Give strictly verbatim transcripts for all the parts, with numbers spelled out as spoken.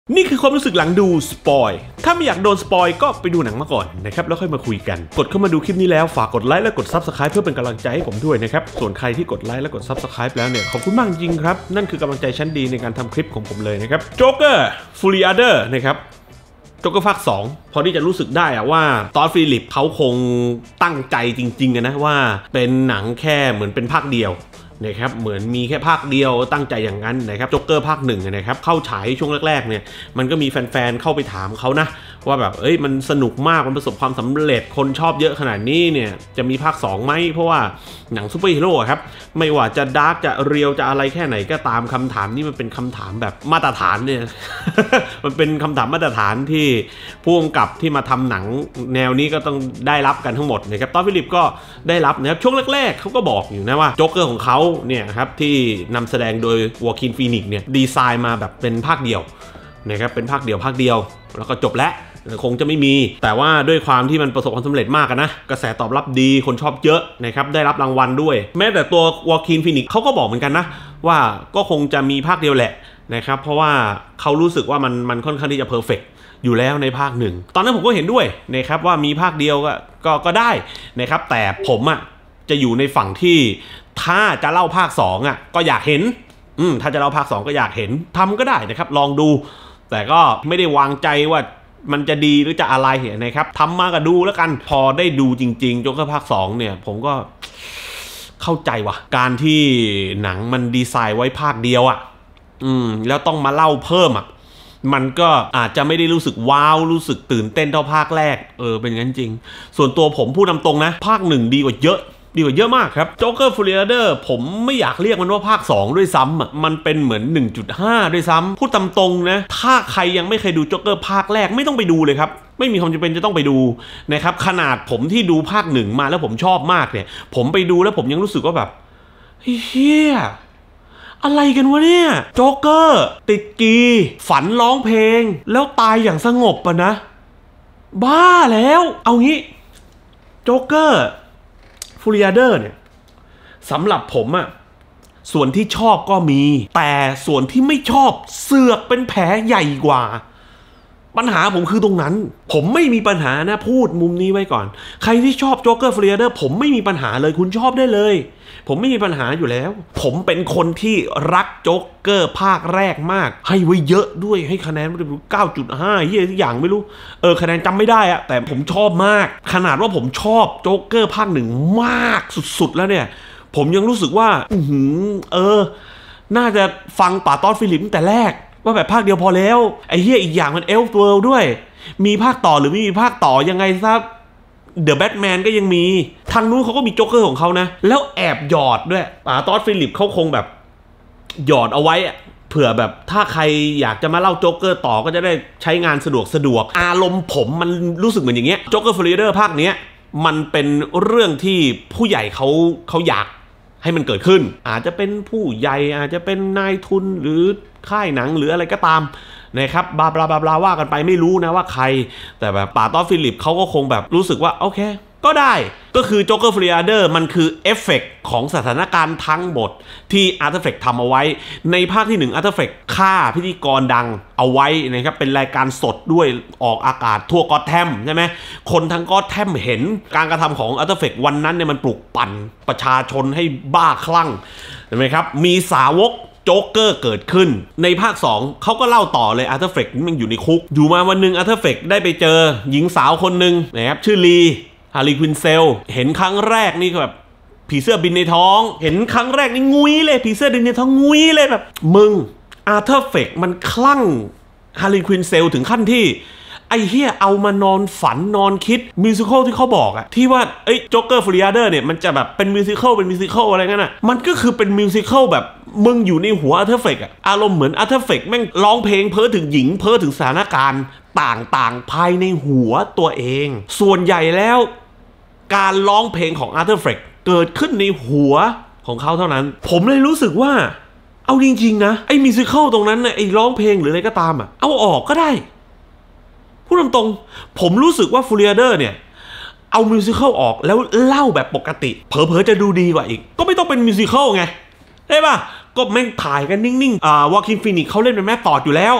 นี่คือความรู้สึกหลังดูสปอยถ้าไม่อยากโดนสปอยก็ไปดูหนังมาก่อนนะครับแล้วค่อยมาคุยกันกดเข้ามาดูคลิปนี้แล้วฝากกดไลค์และกด ซับสไครบ์ เพื่อเป็นกำลังใจให้ผมด้วยนะครับส่วนใครที่กดไลค์และกด ซับสไครบ์ แล้วเนี่ยขอบคุณมากจริงครับนั่นคือกำลังใจชั้นดีในการทำคลิปของผมเลยนะครับโจ๊กเกอร์ฟูริอาเดอร์นะครับโจ๊กเกอร์ภาคสองพอที่จะรู้สึกได้อะว่าตอนฟิลิปเขาคงตั้งใจจริงๆนะว่าเป็นหนังแค่เหมือนเป็นภาคเดียวนะครับเหมือนมีแค่ภาคเดียวตั้งใจอย่างนั้นนะครับโจ๊กเกอร์ภาคหนึ่งนะครับเข้าฉายช่วงแรกๆเนี่ยมันก็มีแฟนๆเข้าไปถามเขานะว่าแบบเอ้ยมันสนุกมากมันประสบความสำเร็จคนชอบเยอะขนาดนี้เนี่ยจะมีภาคสองไหมเพราะว่าหนังซูเปอร์ฮีโร่ครับไม่ว่าจะดาร์กจะเรียวจะอะไรแค่ไหนก็ตามคำถามนี่มันเป็นคำถามแบบมาตรฐานเนี่ย มันเป็นคำถามมาตรฐานที่ผู้กำกับที่มาทำหนังแนวนี้ก็ต้องได้รับกันทั้งหมดนะครับตอนฟิลิปก็ได้รับนะครับช่วงแรกๆเขาก็บอกอยู่นะว่าโจ๊กเกอร์ของเขาเนี่ยครับที่นำแสดงโดยวอร์คินฟีนิกซ์เนี่ยดีไซน์มาแบบเป็นภาคเดียวนะครับเป็นภาคเดียวภาคเดียวแล้วก็จบแล้วคงจะไม่มีแต่ว่าด้วยความที่มันประสบความสำเร็จมากนะกระแสตอบรับดีคนชอบเยอะนะครับได้รับรางวัลด้วยแม้แต่ตัววอร์คินฟีนิกซ์เขาก็บอกเหมือนกันนะว่าก็คงจะมีภาคเดียวแหละนะครับเพราะว่าเขารู้สึกว่ามันมันค่อนข้างที่จะเพอร์เฟกต์อยู่แล้วในภาคหนึ่งตอนนั้นผมก็เห็นด้วยนะครับว่ามีภาคเดียวก็ก็ก็ได้นะครับแต่ผมอ่ะจะอยู่ในฝั่งที่ถ้าจะเล่าภาคสองอ่ะก็อยากเห็นอืมถ้าจะเล่าภาคสองก็อยากเห็นทำก็ได้นะครับลองดูแต่ก็ไม่ได้วางใจว่ามันจะดีหรือจะอะไรนะครับทำมาก็ดูแล้วกันพอได้ดูจริงๆโจ๊กเกอร์ภาคสองเนี่ยผมก็เข้าใจว่ะการที่หนังมันดีไซน์ไว้ภาคเดียวอ่ะอืมแล้วต้องมาเล่าเพิ่มอ่ะมันก็อาจจะไม่ได้รู้สึกว้าวรู้สึกตื่นเต้นเท่าภาคแรกเออเป็นงั้นจริงส่วนตัวผมพูดตามตรงนะภาคหนึ่งดีกว่าเยอะดีกว่าเยอะมากครับโจ๊กเกอร์ฟูริอาเดอร์ผมไม่อยากเรียกมันว่าภาคสองด้วยซ้ำอ่ะมันเป็นเหมือน หนึ่งจุดห้า ด้วยซ้ำพูดตามตรงนะถ้าใครยังไม่เคยดูโจ๊กเกอร์ภาคแรกไม่ต้องไปดูเลยครับไม่มีความจำเป็นจะต้องไปดูนะครับขนาดผมที่ดูภาคหนึ่งมาแล้วผมชอบมากเนี่ยผมไปดูแล้วผมยังรู้สึกว่าแบบเฮียอะไรกันวะเนี่ยโจ๊กเกอร์ติดกีฝันร้องเพลงแล้วตายอย่างสงบอะนะบ้าแล้วเอางี้โจ๊กเกอร์ฟูริอาเดอร์เนี่ยสำหรับผมอะส่วนที่ชอบก็มีแต่ส่วนที่ไม่ชอบเสือกเป็นแผลใหญ่กว่าปัญหาผมคือตรงนั้นผมไม่มีปัญหานะพูดมุมนี้ไว้ก่อนใครที่ชอบโจ๊กเกอร์ฟูริอาเดอร์ผมไม่มีปัญหาเลยคุณชอบได้เลยผมไม่มีปัญหาอยู่แล้วผมเป็นคนที่รักโจ๊กเกอร์ภาคแรกมากให้ไว้เยอะด้วยให้คะแนน เก้าจุดห้า เฮียทุกอย่างไม่รู้เออคะแนนจำไม่ได้อะแต่ผมชอบมากขนาดว่าผมชอบโจ๊กเกอร์ภาคหนึ่งมากสุดๆแล้วเนี่ยผมยังรู้สึกว่าอือหือเออน่าจะฟังป่าต้อนฟิลิปตั้งแต่แรกว่าแบบภาคเดียวพอแล้วไอ้เหี้ยอีกอย่างมันเอลฟ์เวิลด์ด้วยมีภาคต่อหรือไม่มีภาคต่อยังไงซะเดอะแบทแมนก็ยังมีทางนู้นเขาก็มีโจ๊กเกอร์ของเขานะแล้วแอบหยอดด้วยป่าต้อนฟิลิปเขาคงแบบหยอดเอาไว้เผื่อแบบถ้าใครอยากจะมาเล่าโจ๊กเกอร์ต่อก็จะได้ใช้งานสะดวกสะดวกอารมณ์ผมมันรู้สึกเหมือนอย่างเงี้ยโจ๊กเกอร์ฟูริอาเดอร์ภาคเนี้ยมันเป็นเรื่องที่ผู้ใหญ่เขาเขาอยากให้มันเกิดขึ้นอาจจะเป็นผู้ใหญ่อาจจะเป็นนายทุนหรือค่ายหนังหรืออะไรก็ตามนะครับบลาบลาบลาบลาว่ากันไปไม่รู้นะว่าใครแต่แบบป่าต้อนฟิลิปเขาก็คงแบบรู้สึกว่าโอเคก็ได้ก็คือโจ๊กเกอร์ฟูริอาเดอร์มันคือเอฟเฟกต์ของสถานการณ์ทั้งหมดที่อาร์เตอร์เฟกต์ทำเอาไว้ในภาคที่หนึ่งอาร์เตอร์เฟกต์ฆ่าพิธีกรดังเอาไว้นะครับเป็นรายการสดด้วยออกอากาศทั่วก็อตแทมใช่ไหมคนทั้งก็อตแทมเห็นการกระทำของอาร์เตอร์เฟกต์วันนั้นเนี่ยมันปลุกปั่นประชาชนให้บ้าคลั่งเห็นไหมครับมีสาวกโจ๊กเกอร์เกิดขึ้นในภาคสองเขาก็เล่าต่อเลยอาร์เตอร์เฟกต์มันอยู่ในคุกอยู่มาวันหนึ่งอาร์เตอร์เฟกต์ได้ไปเจอหญิงสาวคนหนึ่งนะครับชื่อลีฮาร์ลีควินเซลเห็นครั้งแรกนี่แบบผีเสื้อบินในท้องเห็นครั้งแรกนี่งุยเลยผีเสื้อบินในท้องงุยเลยแบบมึงอาร์เธอร์เฟกมันคลั่งฮาร์ลีควินเซลถึงขั้นที่ไอ้เฮียเอามานอนฝันนอนคิดมิวสิควลที่เขาบอกอะที่ว่าเอ้ยโจ๊กเกอร์ฟูริอาเดอร์เนี่ยมันจะแบบเป็นมิวสิควลเป็นมิวสิควลอะไรเงี้ยนะมันก็คือเป็นมิวสิควลแบบมึงอยู่ในหัวอาร์เธอร์เฟกอะอารมณ์เหมือนอาร์เธอร์เฟกแม่งร้องเพลงเพ้อถึงหญิงเพ้อถึงสถานการณ์ต่างๆภายในหัวตัวเองส่วนใหญ่แล้วการร้องเพลงของอาร์เธอร์เฟกเกิดขึ้นในหัวของเขาเท่านั้นผมเลยรู้สึกว่าเอาจริงๆนะไอ้มิวสิควลตรงนั้นนะไอ้ร้องเพลงหรืออะไรก็ตามอะเอาออกก็ได้พูดตรงๆผมรู้สึกว่าฟูริอาเดอร์เนี่ยเอามิวสิควลออกแล้วเล่าแบบปกติเผลอๆจะดูดีกว่าอีกก็ไม่ต้องเป็นมิวสิควลไงได้ป่ะก็แม่งถ่ายกันนิ่งๆอ่าวอร์คินฟีนิกซ์เขาเล่นเป็นแม่ตอดอยู่แล้วใ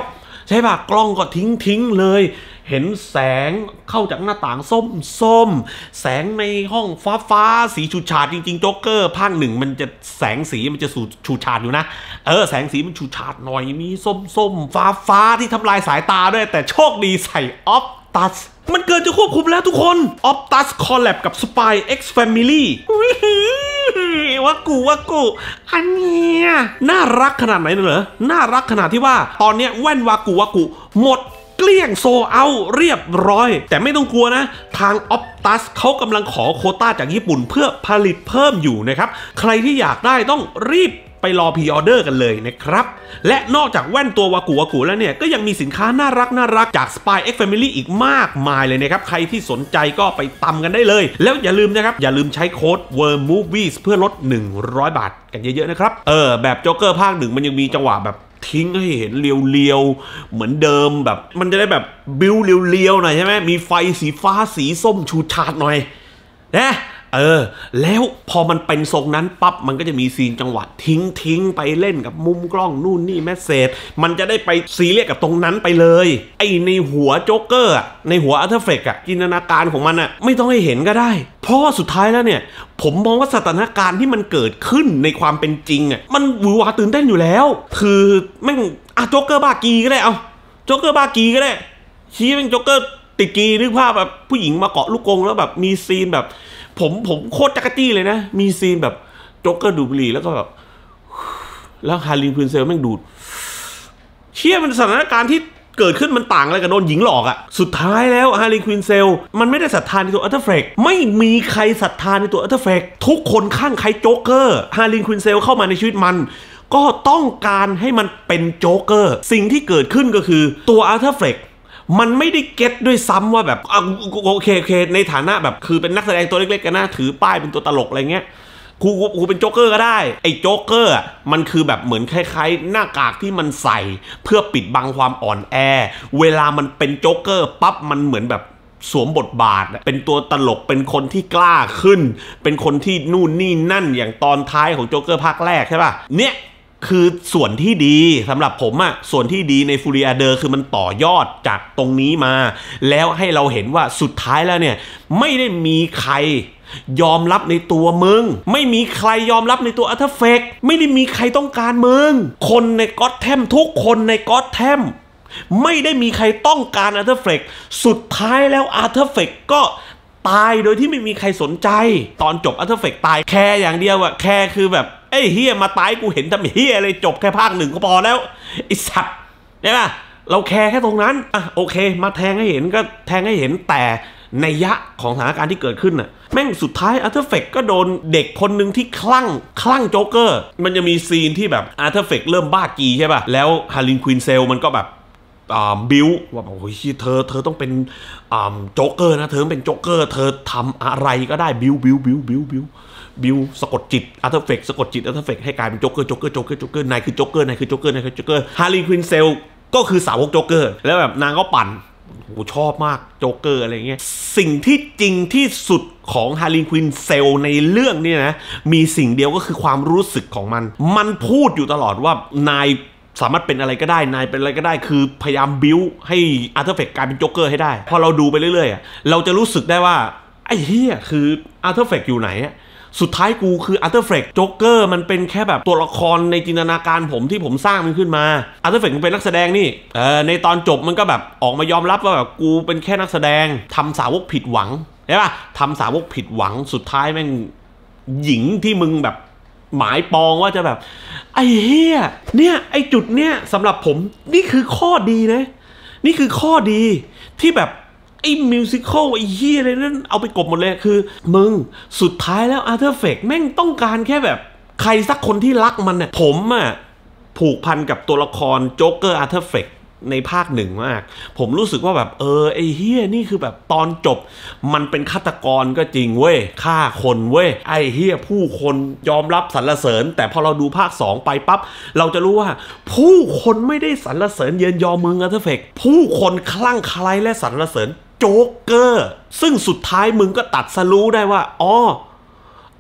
ใช่ป่ะกล้องก็ทิ้งทิ้งเลยเห็นแสงเข้าจากหน้าต่างส้มส้มแสงในห้องฟ้าฟ้าสีฉูดฉาดจริงๆโจ๊กเกอร์ภาคหนึ่งมันจะแสงสีมันจะสูฉูดฉาดอยู่นะเออแสงสีมันฉูดฉาดหน่อยมีส้มส้มฟ้าฟ้าที่ทำลายสายตาด้วยแต่โชคดีใส่ออฟตัสมันเกินจะควบคุมแล้วทุกคนออฟตัสคอลแลบกับ Spy X Family ว่ากูว่ากูอันเนี้ยน่ารักขนาดไหนเหรอน่ารักขนาดที่ว่าตอนเนี้ยแว่นวากูวากูหมดเกลี้ยงโซเอาเรียบร้อยแต่ไม่ต้องกลัวนะทางออฟตัสเขากำลังขอโควต้าจากญี่ปุ่นเพื่อผลิตเพิ่มอยู่นะครับใครที่อยากได้ต้องรีบไปรอพรีออเดอร์กันเลยนะครับและนอกจากแว่นตัววากูวากูแล้วเนี่ยก็ยังมีสินค้าน่ารักน่ารักจาก Spy X Family อีกมากมายเลยนะครับใครที่สนใจก็ไปตำกันได้เลยแล้วอย่าลืมนะครับอย่าลืมใช้โค้ด เวิร์ม มูฟวี่ เพื่อลดหนึ่งร้อยบาทกันเยอะๆนะครับเออแบบโจ๊กเกอร์ภาคหนึ่งมันยังมีจังหวะแบบทิ้งให้เห็นเรียวๆเหมือนเดิมแบบมันจะได้แบบบิวเรียวๆหน่อยใช่ไหมมีไฟสีฟ้าสีส้มชูชาดหน่อยนะเออแล้วพอมันเป็นทรงนั้นปั๊บมันก็จะมีซีนจังหวะทิ้งทิ้งไปเล่นกับมุมกล้องนู่นนี่แมสเซจมันจะได้ไปซีเรียสกับตรงนั้นไปเลยไอในหัวโจ๊กเกอร์ในหัวอัลเทอร์เฟกอะจินตนาการของมันอะไม่ต้องให้เห็นก็ได้เพราะว่าสุดท้ายแล้วเนี่ยผมมองว่าสถานการณ์ที่มันเกิดขึ้นในความเป็นจริงอะมันหวือหวาตื่นเต้นอยู่แล้วคือแม่งอะโจ๊กเกอร์บ้ากีก็ได้เอาโจ๊กเกอร์บ้ากีก็ได้ชี้แม่งโจ๊กเกอร์ติดกีนึกภาพแบบผู้หญิงมาเกาะลูกกรงแล้วแบบมีซีนแบบผมผมโคตรจักรจี้เลยนะมีซีนแบบโจ๊กเกอร์ดูดบุหรี่แล้วก็แบบแล้วฮารินควินเซลแม่งดูดเชี่ยมันสถานการณ์ที่เกิดขึ้นมันต่างอะไรกับโดนหญิงหลอกอะสุดท้ายแล้วฮารินควินเซลมันไม่ได้ศรัทธาในตัวอัลเทอร์เฟกไม่มีใครศรัทธาในตัวอัลเทอร์เฟกทุกคนข้างใครโจ๊กเกอร์ฮารินควินเซลเข้ามาในชีวิตมันก็ต้องการให้มันเป็นโจ๊กเกอร์สิ่งที่เกิดขึ้นก็คือตัวอัลเทอร์เฟกมันไม่ได้เก็ตด้วยซ้ำว่าแบบโอเคโอเคในฐานะแบบคือเป็นนักแสดงตัวเล็กๆกันนะถือป้ายเป็นตัวตลกอะไรเงี้ยกูกูเป็นโจ๊กเกอร์ก็ได้ไอ้โจ๊กเกอร์มันคือแบบเหมือนคล้ายๆหน้ากากที่มันใส่เพื่อปิดบังความอ่อนแอเวลามันเป็นโจ๊กเกอร์ปั๊บมันเหมือนแบบสวมบทบาทเป็นตัวตลกเป็นคนที่กล้าขึ้นเป็นคนที่นู่นนี่นั่นอย่างตอนท้ายของโจ๊กเกอร์ภาคแรกใช่ป่ะเนี่ยคือส่วนที่ดีสำหรับผมอะส่วนที่ดีในฟูริอาเดอร์คือมันต่อยอดจากตรงนี้มาแล้วให้เราเห็นว่าสุดท้ายแล้วเนี่ยไม่ได้มีใครยอมรับในตัวมึงไม่มีใครยอมรับในตัวอัลเทอร์เฟกไม่ได้มีใครต้องการมึงคนในก็อตแทมทุกคนในก็อตแทมไม่ได้มีใครต้องการอัลเทอร์เฟกสุดท้ายแล้วอัลเทอร์เฟกก็ตายโดยที่ไม่มีใครสนใจตอนจบอัลเทอร์เฟกตายแค่อย่างเดียวอะแค่คือแบบไอ้เฮียมาตายกูเห็นทำเฮียอะไรจบแค่ภาคหนึ่งก็พอแล้วไอ้สัตว์เนี่ยป่ะเราแคร์แค่ตรงนั้นอ่ะโอเคมาแทงให้เห็นก็แทงให้เห็นแต่ในยะของสถานการณ์ที่เกิดขึ้นน่ะแม่งสุดท้ายอัลเทอร์เฟกก็โดนเด็กคนหนึ่งที่คลั่งคลั่งโจ๊กเกอร์มันจะมีซีนที่แบบอัลเทอร์เฟกเริ่มบ้ากีใช่ป่ะแล้วฮารินควินเซลมันก็แบบบิวว่าโอ้ยเธอเธอต้องเป็นโจ๊กเกอร์นะเธอเป็นโจ๊กเกอร์เธอทำอะไรก็ได้บิวบิวบิวบิวบิวบิวสะกดจิตอัลเทอร์เฟกสะกดจิตอัลเทอร์เฟกให้กลายเป็นโจ๊กเกอร์โจ๊กเกอร์โจ๊กเกอร์โจ๊กเกอร์นายคือโจ๊กเกอร์นายคือโจ๊กเกอร์นายคือโจ๊กเกอร์ฮารินควินเซลก็คือสาวกโจ๊กเกอร์แล้วแบบนางก็ปั่นโอ้ชอบมากโจ๊กเกอร์อะไรเงี้ยสิ่งที่จริงที่สุดของฮารินควินเซลในเรื่องนี้นะมีสิ่งเดียวก็คือความรู้สึกของมันมันพูดอยู่ตลอดว่านายสามารถเป็นอะไรก็ได้นายเป็นอะไรก็ได้คือพยายามบิ้วให้อัลเทอร์เฟกกลายเป็นโจ๊กเกอร์ให้ได้พอเราดูไปเรื่อยๆเราจะรู้สึกได้ว่าไอ้เหี้ยคืออัลเทอร์เฟกอยู่ไหนสุดท้ายกูคืออัลเทอร์เฟกโจ๊กเกอร์มันเป็นแค่แบบตัวละครในจินตนาการผมที่ผมสร้างมันขึ้นมาอัลเทอร์เฟกมันเป็นนักแสดงนี่เออในตอนจบมันก็แบบออกมายอมรับว่าแบบกูเป็นแค่นักแสดงทำสาวกผิดหวังใช่ป่ะทำสาวกผิดหวังสุดท้ายแม่งหญิงที่มึงแบบหมายปองว่าจะแบบไอ้เหี้ยเนี่ยไอ้จุดเนี่ยสำหรับผมนี่คือข้อดีนะนี่คือข้อดีที่แบบไอ้มิวสิควลไอ้เหี้ยอะไรนั่นเอาไปกบหมดเลยคือมึงสุดท้ายแล้วอัลเทอร์เฟกแม่งต้องการแค่แบบใครสักคนที่รักมันเนี่ยผมอะผูกพันกับตัวละครโจ๊กเกอร์อัลเทอร์เฟกในภาคหนึ่งมากผมรู้สึกว่าแบบเออไอ้เฮียนี่คือแบบตอนจบมันเป็นฆาตกรก็จริงเว้ยฆ่าคนเว้ยไอ้เฮียผู้คนยอมรับสรรเสริญแต่พอเราดูภาคสองไปปั๊บเราจะรู้ว่าผู้คนไม่ได้สรรเสริญเยินยอมึงอัลเทอร์เฟกผู้คนคลั่งไคล้และสรรเสริญโจ๊กเกอร์ซึ่งสุดท้ายมึงก็ตัดสรู้ได้ว่าอ๋อ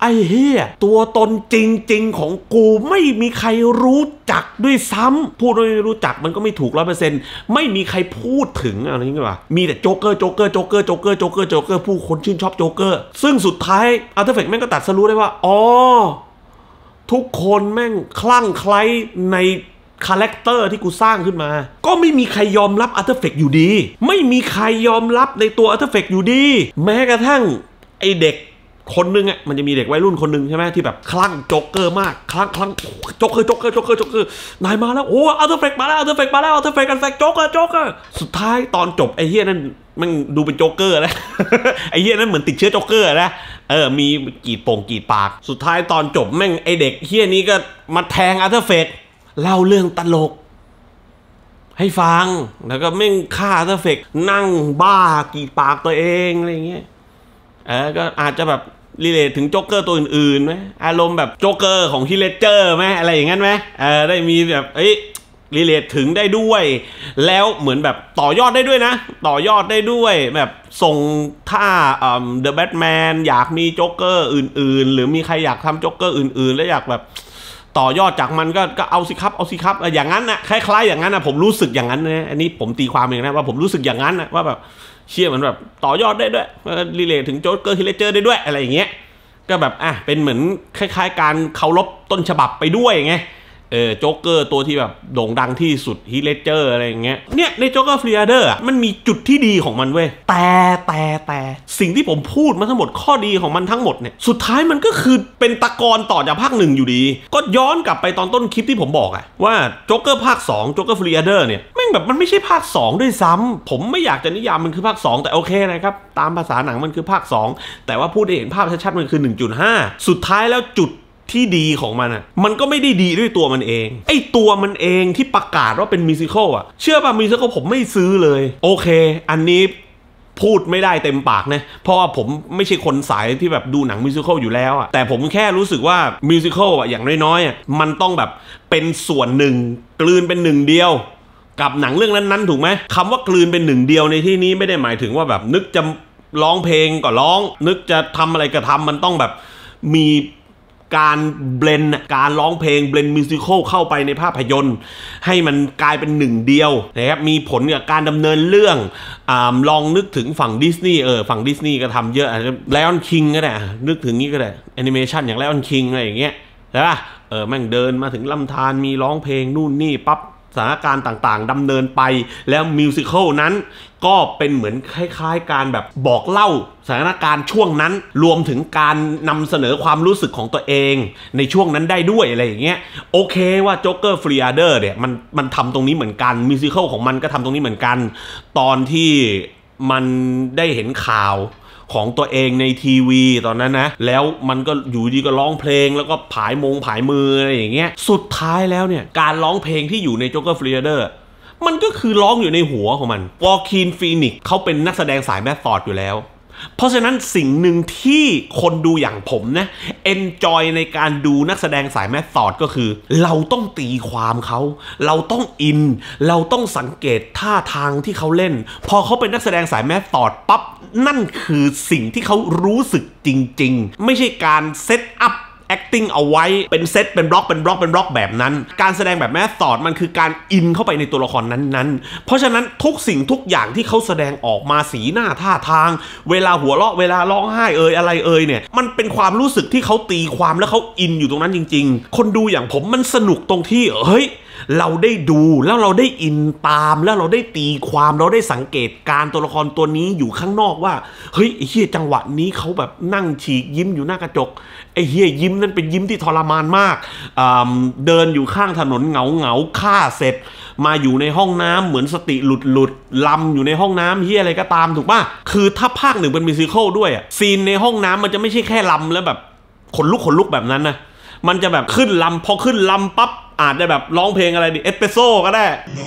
ไอ้เหี้ยตัวตนจริงๆของกูไม่มีใครรู้จักด้วยซ้ำพูดไม่รู้จักมันก็ไม่ถูกร้อยเปอร์เซ็นต์ไม่มีใครพูดถึงอะไรอย่างเงี้ยว่ะมีแต่โจ๊กเกอร์โจ๊กเกอร์โจ๊กเกอร์โจ๊กเกอร์โจ๊กเกอร์โจ๊กเกอร์ผู้คนชื่นชอบโจ๊กเกอร์ซึ่งสุดท้ายอัลเทอร์เฟกแม่งก็ตัดสรู้ได้ว่าอ๋อทุกคนแม่งคลั่งไคล้ในคาแรคเตอร์ที่กูสร้างขึ้นมาก็ไม่มีใครยอมรับอัลเทอร์เฟกอยู่ดีไม่มีใครยอมรับในตัวอัลเทอร์เฟกอยู่ดีแม้กระทั่งไอเด็กคนนึงอ่ะมันจะมีเด็กวัยรุ่นคนนึงใช่ไหมที่แบบคลั่งโจ๊กเกอร์มากคลั่งคลั่งโจ๊กเกอร์โจ๊กเกอร์โจ๊กเกอร์โจ๊กเกอร์นายมาแล้วโอ้อัลเทอร์เฟกมาแล้วอัลเทอร์เฟกมาแล้วอัลเทอร์เฟกกันแฟกโจ๊กเกอร์โจ๊กเกอร์สุดท้ายตอนจบไอเฮียนั่นมันดูเป็นโจ๊กเกอร์แล้วไอเฮียนั่นเหมือนติดเชื้อโจ๊กเกอร์นะเออมีกีดโป่งกีดปากสุดท้ายตอนจบแม่งไอเด็กเฮียนี้ก็มาแทงอัลเทอร์เฟกเล่าเรื่องตลกให้ฟังแล้วก็แม่งฆ่าอัลเทอร์เฟกนั่งบ้ากีดปากตัวเองอะไรเงี้ยเออก็อาจจะแบบรีเลทถึงโจ๊กเกอร์ตัวอื่นๆไหมอารมณ์แบบโจ๊กเกอร์ของฮิเลเจอร์ไหมอะไรอย่างนั้นไหมเออได้มีแบบเอ้ยรีเลทถึงได้ด้วยแล้วเหมือนแบบต่อยอดได้ด้วยนะต่อยอดได้ด้วยแบบส่งท่าเอ่อ The Batman อยากมีโจ๊กเกอร์อื่นๆหรือมีใครอยากทำโจ๊กเกอร์อื่นๆแล้วอยากแบบต่อยอดจากมันก็ก็เอาสิครับเอาสิครับอย่างนั้นนะคล้ายๆอย่างนั้นนะผมรู้สึกอย่างนั้นนะอันนี้ผมตีความเองนะว่าผมรู้สึกอย่างนั้นนะว่าแบบเชื่อเหมือนแบบต่อยอดได้ด้วยรีเลทถึงโจ๊กเกอร์ฮิเลเจอร์ได้ด้วยอะไรอย่างเงี้ยก็แบบอ่ะเป็นเหมือนคล้ายๆการเคารพต้นฉบับไปด้วยไงเออโจ๊กเกอร์ตัวที่แบบโด่งดังที่สุดฮิเลเจอร์อะไรอย่างเงี้ยเนี่ยในโจ๊กเกอร์ฟรีเดอร์อ่ะมันมีจุดที่ดีของมันเว้ยแต่แต่แต่สิ่งที่ผมพูดมาทั้งหมดข้อดีของมันทั้งหมดเนี่ยสุดท้ายมันก็คือเป็นตะกอนต่อจากภาคหนึ่งอยู่ดีก็ย้อนกลับไปตอนต้นคลิปที่ผมบอกอะว่าโจ๊กเกอร์ภาคสองโจ๊กเกอร์ฟรีเดอร์เนี่ยแม่งแบบมันไม่ใช่ภาคสองด้วยซ้ำผมไม่อยากจะนิยามมันคือภาคสองแต่โอเคนะครับตามภาษาหนังมันคือภาคสองแต่ว่าพูดได้เห็นภาพชัดๆมันคือ หนึ่งจุดห้า สุดท้ายแล้วจุดที่ดีของมันอ่ะมันก็ไม่ได้ดีด้วยตัวมันเองไอตัวมันเองที่ประกาศว่าเป็นมิวสิคอลอ่ะเชื่อป่ะมิวสิคอลผมไม่ซื้อเลยโอเคอันนี้พูดไม่ได้เต็มปากนะเพราะว่าผมไม่ใช่คนสายที่แบบดูหนังมิวสิคอลอยู่แล้วอ่ะแต่ผมแค่รู้สึกว่ามิวสิคอลอ่ะอย่างน้อยๆอ่ะมันต้องแบบเป็นส่วนหนึ่งกลืนเป็นหนึ่งเดียวกับหนังเรื่องนั้นๆถูกไหมคำว่ากลืนเป็นหนึ่งเดียวในที่นี้ไม่ได้หมายถึงว่าแบบนึกจะร้องเพลงก็ร้องนึกจะทำอะไรก็ทำมันต้องแบบมีการเบลนด์การร้องเพลงเบลนด์มิวสิคอลเข้าไปในภาพยนตร์ให้มันกลายเป็นหนึ่งเดียวนะครับมีผลกับการดำเนินเรื่องอ่าลองนึกถึงฝั่งดิสนีย์เออฝั่งดิสนีย์ก็ทำเยอะไลออนคิงก็ได้นึกถึงนี้ก็ได้แอนิเมชันอย่างไลออนคิงอะไรอย่างเงี้ยใช่ป่ะเออแม่งเดินมาถึงลำธารมีร้องเพลงนู่นนี่ปั๊บสถานการณ์ต่างๆดำเนินไปแล้วมิวสิคอลนั้นก็เป็นเหมือนคล้ายๆการแบบบอกเล่าสถานการณ์ช่วงนั้นรวมถึงการนำเสนอความรู้สึกของตัวเองในช่วงนั้นได้ด้วยอะไรอย่างเงี้ยโอเคว่าโจ๊กเกอร์ฟรีเดอร์เนี่ยมันมันทำตรงนี้เหมือนกันมิวสิคอลของมันก็ทำตรงนี้เหมือนกันตอนที่มันได้เห็นข่าวของตัวเองในทีวีตอนนั้นนะแล้วมันก็อยู่ดีก็ร้องเพลงแล้วก็ผายมงผายมืออะไรอย่างเงี้ยสุดท้ายแล้วเนี่ยการร้องเพลงที่อยู่ในโจ๊กเกอร์ฟรีเดอร์มันก็คือร้องอยู่ในหัวของมันวอลคีนฟีนิกซ์เขาเป็นนักแสดงสายแมสซอดอยู่แล้วเพราะฉะนั้นสิ่งหนึ่งที่คนดูอย่างผมนะเอนจอยในการดูนักแสดงสายแมสซอดก็คือเราต้องตีความเขาเราต้องอินเราต้องสังเกตท่าทางที่เขาเล่นพอเขาเป็นนักแสดงสายแมสซอดปั๊บนั่นคือสิ่งที่เขารู้สึกจริงๆไม่ใช่การเซตอัพacting เอาไว้เป็นเซตเป็นบล็อกเป็นบล็อกเป็นบล็อกแบบนั้นการแสดงแบบแมสซอดมันคือการอินเข้าไปในตัวละครนั้นๆเพราะฉะนั้นทุกสิ่งทุกอย่างที่เขาแสดงออกมาสีหน้าท่าทางเวลาหัวเราะเวลาร้องไห้เอ่ยอะไรเอ่ยเนี่ยมันเป็นความรู้สึกที่เขาตีความแล้วเขาอินอยู่ตรงนั้นจริงๆคนดูอย่างผมมันสนุกตรงที่เฮ้ยเราได้ดูแล้วเราได้อินตามแล้วเราได้ตีความเราได้สังเกตการตัวละครตัวนี้อยู่ข้างนอกว่าเฮ้ยไอ้เหี้ยจังหวะนี้เขาแบบนั่งฉีกยิ้มอยู่หน้ากระจกไอ้เหี้ยยิ้มนั่นเป็นยิ้มที่ทรมานมากเดินอยู่ข้างถนนเหงาเหงาฆ่าเสร็จมาอยู่ในห้องน้ำเหมือนสติหลุดหลุดลำอยู่ในห้องน้ำเหี้ยอะไรก็ตามถูกป่ะคือถ้าภาคหนึ่งเป็นมิวสิคอลด้วยอะซีนในห้องน้ำมันจะไม่ใช่แค่ลำแล้วแบบขนลุกขนลุกแบบนั้นนะมันจะแบบขึ้นลำพอขึ้นลำปั๊บอาจจะแบบร้องเพลงอะไรดิเอสเปรสโซ่ก็ได้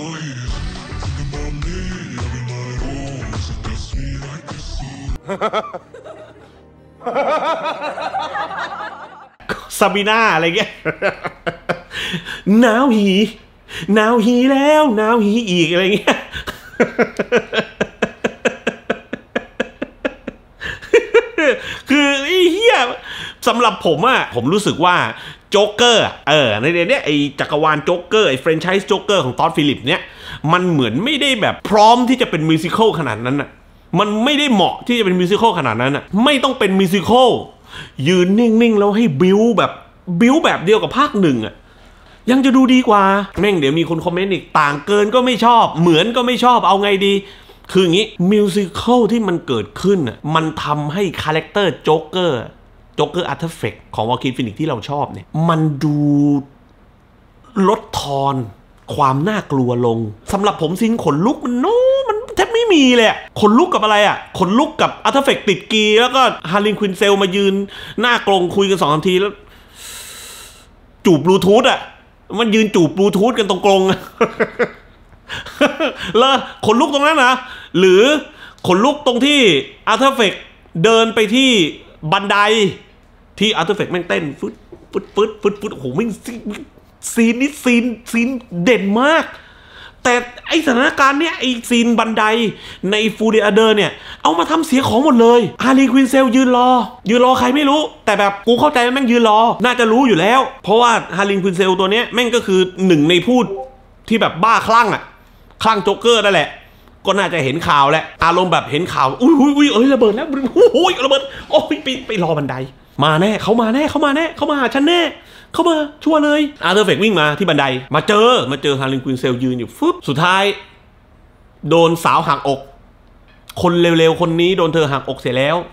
ซาบีน่าอะไรเงี้ยหนาวหีหนาวหีแล้วหนาวหีอีกอะไรเงี้ยคือไอ้เหี้ยสำหรับผมอะผมรู้สึกว่าโจ๊กเกอร์เออในเนี้ยไอจักรวาลโจ๊กเกอร์ไอแฟรนไชส์โจ๊กเกอร์ของท็อดฟิลิปเนี่ยมันเหมือนไม่ได้แบบพร้อมที่จะเป็นมิวสิควลขนาดนั้นอะมันไม่ได้เหมาะที่จะเป็นมิวสิควลขนาดนั้นอะไม่ต้องเป็นมิวสิควลยืนนิ่งๆแล้วให้บิวแบบบิวแบบเดียวกับภาคหนึ่งอะยังจะดูดีกว่าแม่งเดี๋ยวมีคนคอมเมนต์อีกต่างเกินก็ไม่ชอบเหมือนก็ไม่ชอบเอาไงดีคืออย่างนี้มิวสิควลที่มันเกิดขึ้นอ่ะมันทำให้คาแรคเตอร์โจ๊กเกอร์โจ๊กเกอร์อาร์เทอร์เฟกต์ของวอคินฟีนิกซ์ที่เราชอบเนี่ยมันดูลดทอนความน่ากลัวลงสำหรับผมซินขนลุกมันโน้มันแทบไม่มีเลยขนลุกกับอะไรอ่ะขนลุกกับอาร์เทอร์เฟกต์ติดกีแล้วก็ฮารินควินเซลมายืนหน้ากรงคุยกันสองนาทีแล้วจูบบลูทูธอ่ะมันยืนจูบบลูทูธกันตรงกรงแล้วขนลุกตรงนั้นนะหรือขนลุกตรงที่อาร์เทอร์เฟกเดินไปที่บันไดที่อาร์เทอร์เฟกแม่งเต้นฟึดฟึดฟึดฟึดฟึดโอ้โหแม่งซีนนี้ซีนซีนเด่นมากแต่ไอสถานการณ์เนี้ยไอซีนบันไดในฟูเดียเดอร์เนี่ยเอามาทำเสียของหมดเลยฮาริควินเซลยืนรอยืนรอใครไม่รู้แต่แบบกูเข้าใจแม่งยืนรอน่าจะรู้อยู่แล้วเพราะว่าฮาริควินเซลตัวเนี้ยแม่งก็คือหนึ่งในผู้ที่แบบบ้าคลั่งอะคลั่งโจ๊กเกอร์นั่นแหละก็น่าจะเห็นข่าวแหละอารมณ์แบบเห็นข่าวอุ้ยอุ้ยอุ้ยเอ้ยระเบิดแล้วโอ้ยระเบิดโอ้ยไปไปรอบันไดมาแน่เขามาแน่เขามาแน่เขามาหาฉันแน่เข้ามาชัวร์เลยอาร์เธอร์เฟกวิ่งมาที่บันไดมาเจอมาเจอฮาริควินเซลยืนอยู่ฟึบสุดท้ายโดนสาวหักอกคนเร็วๆคนนี้โดนเธอหักอกเสียแล้ว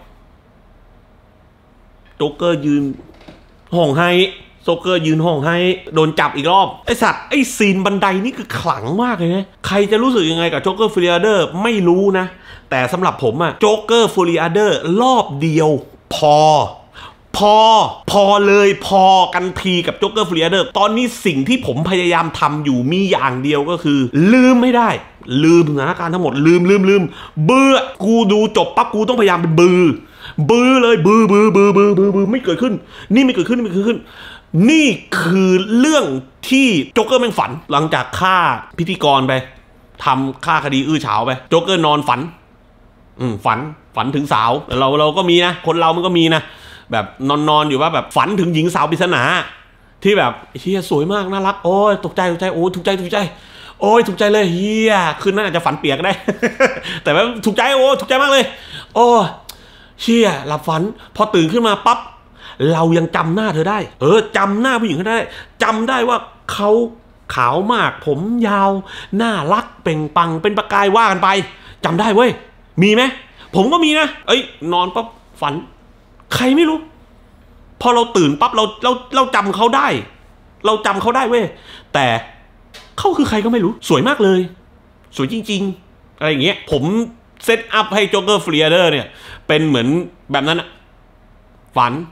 โจ๊กเกอร์ยืนห้องไห้โจ๊กเกอร์ยืนห้องไห้โดนจับอีกรอบไอสัตว์ไอซีนบันไดนี่คือขลังมากเลยนะใครจะรู้สึกยังไงกับโจ๊กเกอร์ฟูริอาเดอร์ไม่รู้นะแต่สำหรับผมอะโจ๊กเกอร์ฟูริอาเดอร์รอบเดียวพอพอพอเลยพอกันทีกับโจ๊กเกอร์ฟูริอาเดอร์ตอนนี้สิ่งที่ผมพยายามทำอยู่มีอย่างเดียวก็คือลืมไม่ได้ลืมสถานการณ์ทั้งหมดลืมลืมลืมเบื่อกูดูจบปั๊บกูต้องพยายามเป็นบือบือเลยบือบือบือบือบือบือไม่เกิดขึ้นนี่ไม่เกิดขึ้นไม่เกิดขึ้นนี่คือเรื่องที่โจ๊กเกอร์แม่งฝันหลังจากฆ่าพิธีกรไปทำฆ่าคดีอื้อฉาวไปโจ๊กเกอร์นอนฝันอืมฝันฝันถึงสาวเราเราก็มีนะคนเรามันก็มีนะแบบนอนนอนอยู่ว่าแบบฝันถึงหญิงสาวปริศนาที่แบบเฮียสวยมากน่ารักโอ้ยตกใจตกใจโอ้ถูกใจถูกใจโอ้ยถูกใจเลยเฮียคืนนั้นอาจจะฝันเปียกได้ แต่ว่าถูกใจโอ้ถูกใจมากเลยโอ้เฮียหลับฝันพอตื่นขึ้นมาปั๊บเรายังจำหน้าเธอได้เออจำหน้าผู้หญิงเขาได้จำได้ว่าเขาขาวมากผมยาวน่ารักเปล่งปังเป็นประกายว่ากันไปจำได้เว้ยมีไหมผมก็มีนะเอ้ยนอนปั๊บฝันใครไม่รู้พอเราตื่นปั๊บเราเราเราจำเขาได้เราจำเขาได้เว้ยแต่เขาคือใครก็ไม่รู้สวยมากเลยสวยจริงๆอะไรอย่างเงี้ยผมเซตอัพให้โจ๊กเกอร์ฟรีเดอร์เนี่ยเป็นเหมือนแบบนั้นอะฝัน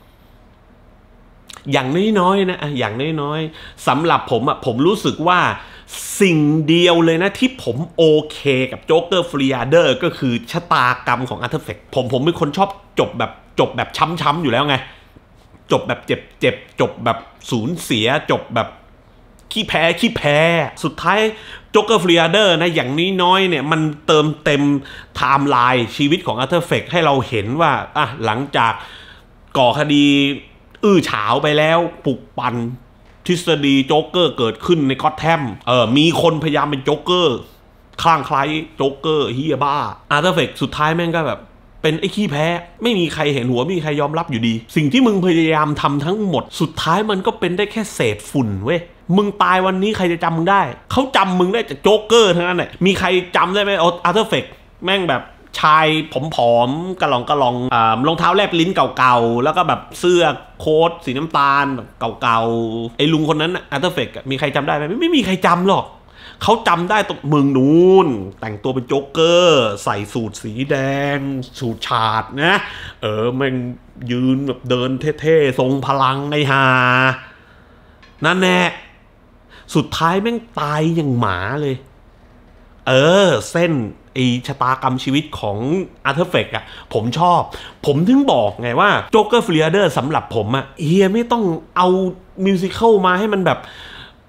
อย่างน้อยๆนะอย่างน้อยๆสำหรับผมอะผมรู้สึกว่าสิ่งเดียวเลยนะที่ผมโอเคกับโจ๊กเกอร์ฟรีเดอร์ก็คือชะตากรรมของอาร์เทอร์เฟกผมผมเป็นคนชอบจบแบบจบแบบช้ำๆอยู่แล้วไงจบแบบเจ็บเจ็บจบแบบสูญเสียจบแบบขี้แพ้ขี้แพ้สุดท้ายโจ๊กเกอร์ฟรีเดอร์นะอย่างน้อยๆเนี่ยมันเติมเต็มไทม์ไลน์ชีวิตของอาร์เธอร์เฟกให้เราเห็นว่าอ่ะหลังจากก่อคดีอื้อฉาวไปแล้วปลุกปั่นทฤษฎีโจ๊กเกอร์เกิดขึ้นในก็อตแทมเออมีคนพยายามเป็นโจ๊กเกอร์คลั่งไคล้โจ๊กเกอร์เฮียบ้าอาร์เธอร์เฟกสุดท้ายแม่งก็แบบเป็นไอ้ขี้แพ้ไม่มีใครเห็นหัวไม่มีใครยอมรับอยู่ดีสิ่งที่มึงพยายามทำทั้งหมดสุดท้ายมันก็เป็นได้แค่เศษฝุ่นเว้ยมึงตายวันนี้ใครจะจำมึงได้เขาจำมึงได้จากโจ๊กเกอร์ทั้งนั้นแหละมีใครจำได้ไหมอาร์เธอร์เฟกแม่งแบบชายผอมๆกระหล่องกระหล่องอ่ารองเท้าแลบลิ้นเก่าๆแล้วก็แบบเสื้อโค้ทสีน้ำตาลแบบเก่าๆไอ้ลุงคนนั้นอาร์เธอร์เฟกมีใครจำได้ไหมไม่ไม่มีใครจำหรอกเขาจำได้ตรงมึงนู้นแต่งตัวเป็นโจ๊กเกอร์ใส่สูทสีแดงสูทฉาดนะเออแม่งยืนแบบเดินเท่ๆทรงพลังไอ้ห่านั่นแน่สุดท้ายแม่งตายอย่างหมาเลยเออเส้นไอชะตากรรมชีวิตของอาร์เธอร์เฟกอะผมชอบผมถึงบอกไงว่าโจ๊กเกอร์ฟรีเดอร์สำหรับผมอะเฮียไม่ต้องเอามิวสิคัลมาให้มันแบบ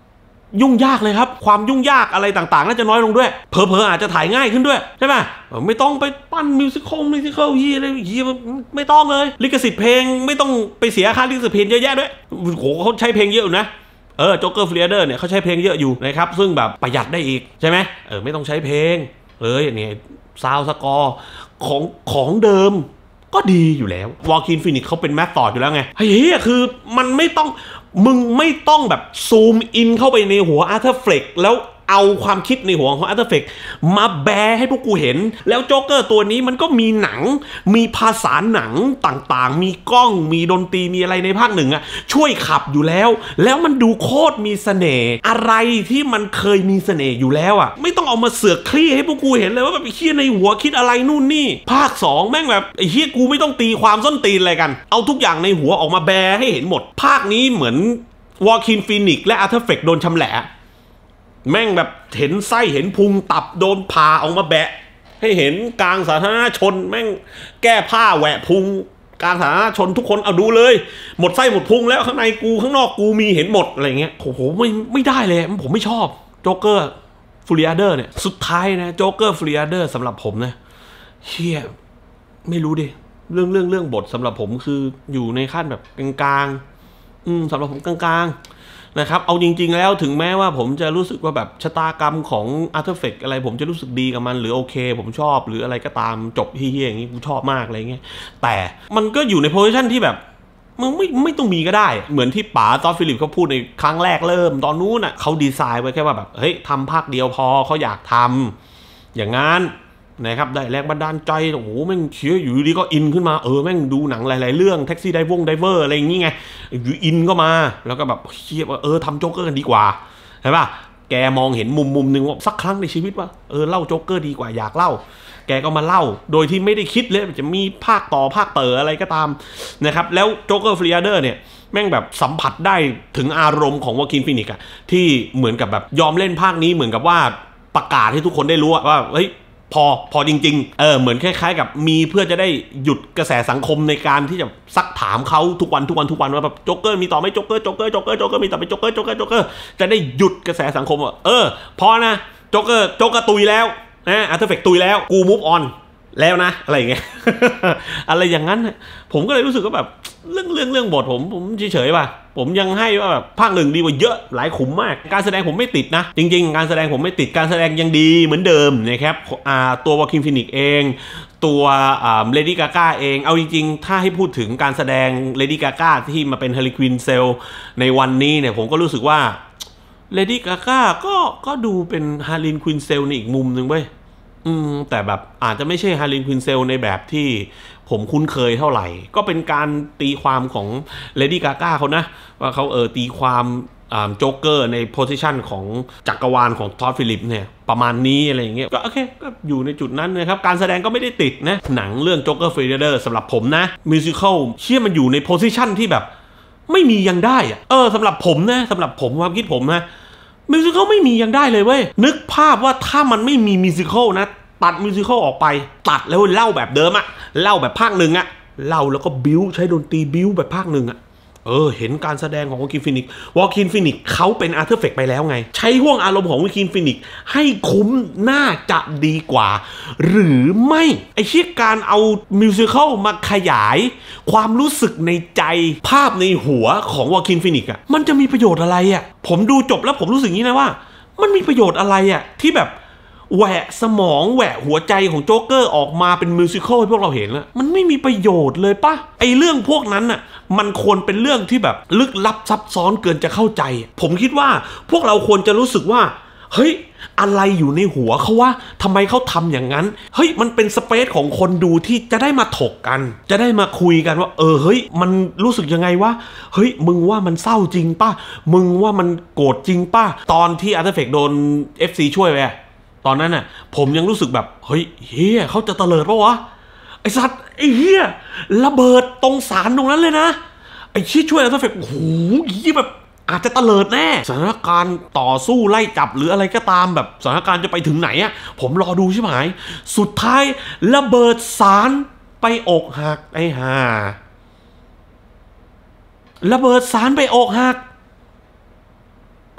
ยุ่งยากเลยครับความยุ่งยากอะไรต่างๆน่าจะน้อยลงด้วยเผลอๆอาจจะถ่ายง่ายขึ้นด้วยใช่ไหมไม่ต้องไปปั้นมิวสิคอลมิวสิคอลฮีอะไรฮีไม่ต้องเลยลิขสิทธิ์เพลงไม่ต้องไปเสียค่าลิขสิทธิ์เพลงเยอะแยะด้วยโหเขาใช้เพลงเยอะอยู่นะเออโจ๊กเกอร์ฟรีเดอร์เนี่ยเขาใช้เพลงเยอะอยู่นะครับซึ่งแบบประหยัดได้อีกใช่ไหมเออไม่ต้องใช้เพลงเลยเนี่ยซาวสกอร์ของของเดิมก็ดีอยู่แล้ววอลคินฟินิกเขาเป็นแมทธอดอยู่แล้วไงเฮ้ยคือมันไม่ต้องมึงไม่ต้องแบบซูมอินเข้าไปในหัวอาร์เธอร์เฟล็กแล้วเอาความคิดในหัวของอาร์เธอร์เฟล็กมาแบร์ให้พวกกูเห็นแล้วโจ๊กเกอร์ตัวนี้มันก็มีหนังมีภาษาหนังต่างๆมีกล้องมีดนตรีมีอะไรในภาคหนึ่งอะช่วยขับอยู่แล้วแล้วมันดูโคตรมีเสน่ห์อะไรที่มันเคยมีเสน่ห์อยู่แล้วอะไม่ต้องเอามาเสือกคลี่ให้พวกกูเห็นเลยว่าแบบไอ้เหี้ยในหัวคิดอะไรนู่นนี่ภาคสองแม่งแบบไอ้เหี้ยกูไม่ต้องตีความส้นตีนอะไรกันเอาทุกอย่างในหัวออกมาแบร์ให้เห็นหมดภาคนี้เหมือนวอลคินฟีนิกซ์และอาร์เธอร์เฟล็กโดนชำแหละแม่งแบบเห็นไส้เห็นพุงตับโดนผ่าออกมาแบะให้เห็นกลางสาธารณชนแม่งแก้ผ้าแหวะพุงกลางสาธารณชนทุกคนเอาดูเลยหมดไส้หมดพุงแล้วข้างในกูข้างนอกกูมีเห็นหมดอะไรเงี้ยโอ้โหไม่ไม่ได้เลยผมไม่ชอบโจ๊กเกอร์ฟรีเดอร์เนี่ยสุดท้ายนะโจ๊กเกอร์ฟรีเดอร์สำหรับผมนะเชี่ยไม่รู้ดิเรื่องเรื่องเรื่องบทสำหรับผมคืออยู่ในขั้นแบบกลางๆอืมสำหรับผมกลางๆนะครับเอาจริงๆแล้วถึงแม้ว่าผมจะรู้สึกว่าแบบชะตากรรมของอาร์เธอร์เฟกอะไรผมจะรู้สึกดีกับมันหรือโอเคผมชอบหรืออะไรก็ตามจบเฮี้ยๆอย่างนี้ผมชอบมากอะไรเงี้ยแต่มันก็อยู่ในโพสิชันที่แบบมึงไม่ไม่ต้องมีก็ได้เหมือนที่ป๋าตอนฟิลิปเขาพูดในครั้งแรกเริ่มตอนนู้นอ่ะเขาดีไซน์ไว้แค่ว่าแบบเฮ้ยทำภาคเดียวพอเขาอยากทำอย่างงั้นนะครับได้แรงบันดาลใจโอ้โหแม่งเชี่ยอยู่ดีก็อินขึ้นมาเออแม่งดูหนังหลายๆเรื่องแท็กซี่ไดวงไดเวอร์อะไรอย่างงี้ไงอยู่อินก็มาแล้วก็แบบเชี่ยว่าเออทำโจ๊กเกอร์กันดีกว่าใช่ป่ะแกมองเห็นมุมมุมนึงว่าสักครั้งในชีวิตว่าเออเล่าโจ๊กเกอร์ดีกว่าอยากเล่าแกก็มาเล่าโดยที่ไม่ได้คิดเลยจะมีภาคต่อภาคเต๋ออะไรก็ตามนะครับแล้วโจ๊กเกอร์ฟรีเดอร์เนี่ยแม่งแบบสัมผัสได้ถึงอารมณ์ของวอคินฟีนิกซ์อะที่เหมือนกับแบบยอมเล่นภาคนี้เหมือนกับว่าประกาศให้ทุกคนได้รู้ว่าเฮ้ยพอพอจริงๆเออเหมือนคล้ายๆกับมีเพื่อจะได้หยุดกระแสสังคมในการที่จะซักถามเขาทุกวันทุกวันทุกวันว่าแบบโจ๊กเกอร์มีต่อไหมโจ๊กเกอร์โจ๊กเกอร์โจ๊กเกอร์โจ๊กเกอร์มีต่อไหมโจ๊กเกอร์โจ๊กเกอร์โจ๊กเกอร์จะได้หยุดกระแสสังคมว่าเออพอนะโจ๊กเกอร์โจ๊กเกอร์ตุยแล้วนะอาร์เธอร์เฟกตุยแล้วกูมูฟออนแล้วนะอะไรอย่างเงี้ย อะไรอย่างนั้นผมก็เลยรู้สึกว่าแบบเรื่องเรื่องเรื่องบทผมผมเฉยๆป่ะผมยังให้ว่าแบบภาคหนึ่งดีกว่าเยอะหลายขุมมากการแสดงผมไม่ติดนะจริงๆการแสดงผมไม่ติดการแสดงยังดีเหมือนเดิมนะครับอ่าตัววอคินฟีนิกซ์เองตัวอ่าเลดี้กาก้าเองเอาจริงๆถ้าให้พูดถึงการแสดงเลดี้กาก้าที่มาเป็นฮาริควินเซลในวันนี้เนี่ยผมก็รู้สึกว่าเลดี้กาก้าก็ก็ดูเป็นฮาริควินเซลในอีกมุมหนึ่งเว้ยอืมแต่แบบอาจจะไม่ใช่ฮาริควินเซลในแบบที่ผมคุ้นเคยเท่าไหร่ก็เป็นการตีความของเลดี้กาก้าเขานะว่าเขาเออตีความโจ๊กเกอร์ในโพสิชันของจักรวาลของทอดฟิลิปเนี่ยประมาณนี้อะไรอย่างเงี้ยก็โอเคก็อยู่ในจุดนั้นนะครับการแสดงก็ไม่ได้ติดนะหนังเรื่องโจ๊กเกอร์ฟรีเดอร์สำหรับผมนะมิวสิคัลเชื่อมันอยู่ในโพสิชันที่แบบไม่มียังได้อะเออสำหรับผมนะสำหรับผมความคิดผมนะมิวสิคัลไม่มียังได้เลยเว้ยนึกภาพว่าถ้ามันไม่มีมิวสิคัลนะตัดมิวสิคัลออกไปตัดแล้วเล่าแบบเดิมอะเล่าแบบภาคหนึ่งอะเล่าแล้วก็บิ้วใช้ดนตรีบิ้วแบบภาคหนึ่งอะเออเห็นการแสดงของวอคินฟินิกซ์วอคินฟินิกซ์เขาเป็นอาร์เธอร์เฟกไปแล้วไงใช้ห่วงอารมณ์ของวอคินฟินิกซ์ให้คุ้มน่าจะดีกว่าหรือไม่ไอ้เชี่ยการเอามิวสิคัลมาขยายความรู้สึกในใจภาพในหัวของวอคินฟินิกซ์อะมันจะมีประโยชน์อะไรอะผมดูจบแล้วผมรู้สึกงี้นะว่ามันมีประโยชน์อะไรอะที่แบบแหวะสมองแหวะหัวใจของโจ๊กเกอร์ออกมาเป็นมิวสิคัลให้พวกเราเห็นแล้วมันไม่มีประโยชน์เลยปะไอเรื่องพวกนั้นน่ะมันควรเป็นเรื่องที่แบบลึกลับซับซ้อนเกินจะเข้าใจผมคิดว่าพวกเราควรจะรู้สึกว่าเฮ้ยอะไรอยู่ในหัวเขาว่าทำไมเขาทำอย่างนั้นเฮ้ยมันเป็นสเปซของคนดูที่จะได้มาถกกันจะได้มาคุยกันว่าเออเฮ้ยมันรู้สึกยังไงวะเฮ้ยมึงว่ามันเศร้าจริงป่ะมึงว่ามันโกรธจริงป่ะตอนที่อาร์เธอร์เฟกโดน เอฟ ซี ช่วยไปตอนนั้นน่ะผมยังรู้สึกแบบเฮ้ยเฮียเขาจะเตลิดปะวะไอสัตว์ไอเฮียระเบิดตรงศาลตรงนั้นเลยนะไอชี้ช่วยอาร์เธอร์เฟกโอ้โหยี่แบบอาจจะเตลิดแน่สถานการณ์ต่อสู้ไล่จับหรืออะไรก็ตามแบบสถานการณ์จะไปถึงไหนอะผมรอดูใช่ไหมสุดท้ายระเบิดศาลไปอกหักไอห่าระเบิดศาลไปอกหัก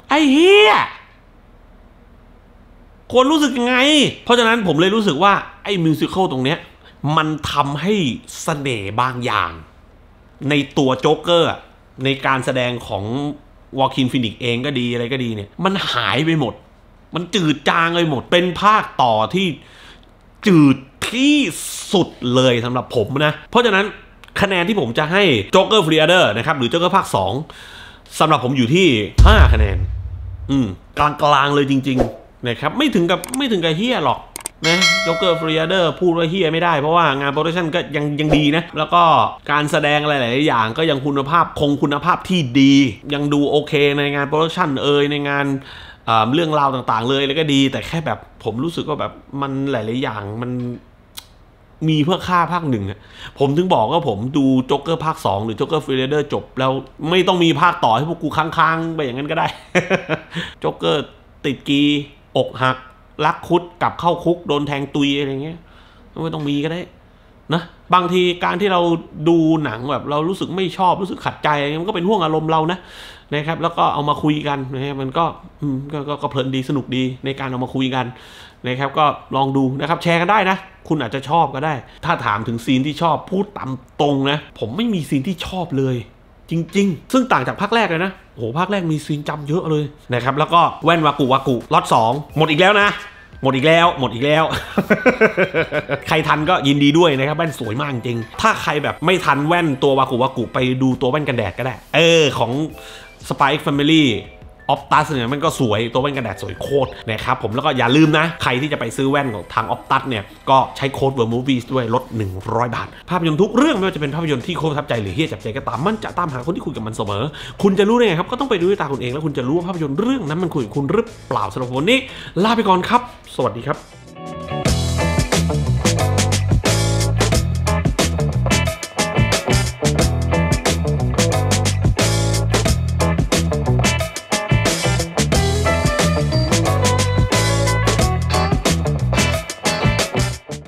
ไอ้เหี้ยคนรู้สึกยังไงเพราะฉะนั้นผมเลยรู้สึกว่าไอ้มิวสิควลตรงเนี้ยมันทำให้เสน่ห์บางอย่างในตัวโจ๊กเกอร์ในการแสดงของวอลคินฟินิกเองก็ดีอะไรก็ดีเนี่ยมันหายไปหมดมันจืดจางเลยหมดเป็นภาคต่อที่จืดที่สุดเลยสำหรับผมนะเพราะฉะนั้นคะแนนที่ผมจะให้โจ๊กเกอร์ฟรีอเดอร์นะครับหรือโจ๊กเกอร์ภาคสองสำหรับผมอยู่ที่ห้าคะแนนอืมกลางๆเลยจริงๆนะครับไม่ถึงกับไม่ถึงกับเฮี้ยหรอกนะโจ๊กเกอร์ฟรีอเดอร์พูดว่าเฮี้ยไม่ได้เพราะว่างานโปรดักชั่นก็ยังยังดีนะแล้วก็การแสดงอะไรหลายอย่างก็ยังคุณภาพคงคุณภาพที่ดียังดูโอเคในงานโปรดักชั่นเอ่ยในงานเรื่องราวต่างๆเลยแล้วก็ดีแต่แค่แบบผมรู้สึกว่าแบบมันหลายๆอย่างมันมีเพื่อค่าภาคหนึ่งผมถึงบอกว่าผมดูโจ๊กเกอร์ภาคสองหรือโจ๊กเกอร์ฟรีเดอร์จบแล้วไม่ต้องมีภาคต่อให้พวกกูค้างๆไปอย่างนั้นก็ได้ โจ๊กเกอร์ติดกีอกหักลักคุดกลับเข้าคุกโดนแทงตุยอะไรเงี้ยไม่ต้องมีก็ได้นะบางทีการที่เราดูหนังแบบเรารู้สึกไม่ชอบรู้สึกขัดใจมันก็เป็นห่วงอารมณ์เรานะนะครับแล้วก็เอามาคุยกันนะฮะมันก็ก็ก็เพลินดีสนุกดีในการเอามาคุยกันนะครับก็ลองดูนะครับแชร์กันได้นะคุณอาจจะชอบก็ได้ถ้าถามถึงซีนที่ชอบพูดตามตรงนะผมไม่มีซีนที่ชอบเลยจริงๆซึ่งต่างจากภาคแรกเลยนะโอ้โหภาคแรกมีซีนจำเยอะเลยนะครับแล้วก็แว่นวากุวากุล็อตสองหมดอีกแล้วนะหมดอีกแล้วหมดอีกแล้ว ใครทันก็ยินดีด้วยนะครับแว่นสวยมากจริงถ้าใครแบบไม่ทันแว่นตัววากุวากุไปดูตัวแว่นกันแดดก็ได้เออของ Spike Familyออปตัสเนี่ยมันก็สวยตัวแว่นกันแดดสวยโคตรนะครับผมแล้วก็อย่าลืมนะใครที่จะไปซื้อแว่นของทางออปตัสเนี่ยก็ใช้โค้ด Wormovies ด้วยลดหนึ่งร้อยบาทภาพยนตร์ทุกเรื่องไม่ว่าจะเป็นภาพยนตร์ที่โคตรประทับใจหรือเฮี้ยจับใจก็ตามมันจะตามหาคนที่คุยกับมันเสมอคุณจะรู้ได้ไงครับก็ต้องไปดูด้วยตาคุณเองแล้วคุณจะรู้ว่าภาพยนตร์เรื่องนั้นมันคุยกับคุณหรือเปล่าสำหรับวันนี้ลาไปก่อนครับสวัสดีครับ